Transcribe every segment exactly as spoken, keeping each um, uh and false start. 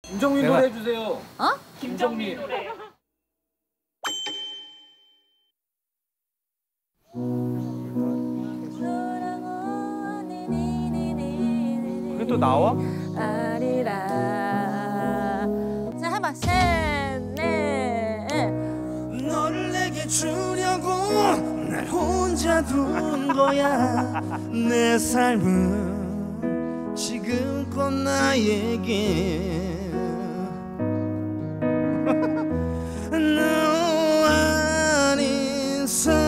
김정민 내가... 노래 해주세요. 어? 김정민 노래. 그게 또 나와? 아리라. 자, 해봐. 셋, 넷. 너를 내게 주려고 날 혼자 둔 거야. 내 삶은 지금껏 나에게 너 아닌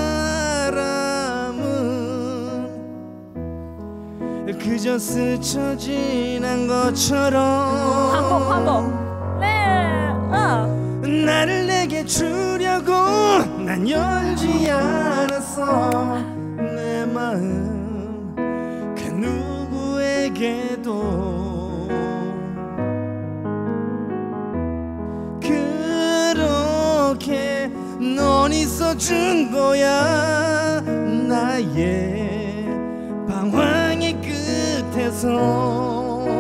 사람은 그저 스쳐 지난 것처럼 반복, 반복. 네, 어. 나를 내게 주려고 난 열지 않았어. 내 마음 그 누구에게도 그렇게 넌 있어준 거야. 나의 방황의 끝에서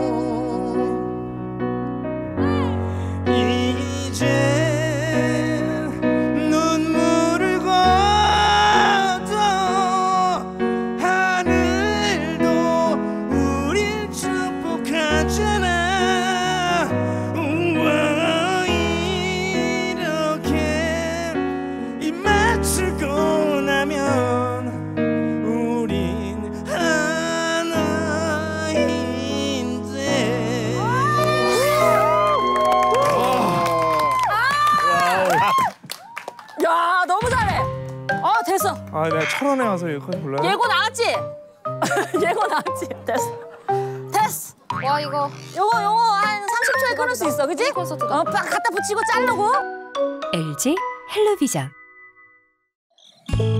야, 너무 잘해. 어, 됐어. 아, 내가 철원에 와서 여기까지 불러야 돼? 예고 나왔지? 예고 나왔지? 됐어. 됐어. 와 이거 요거 요거 한 삼십 초에 끊을 수 있어, 그지? 어, 딱 갖다 붙이고 자르고. 엘지 헬로비전.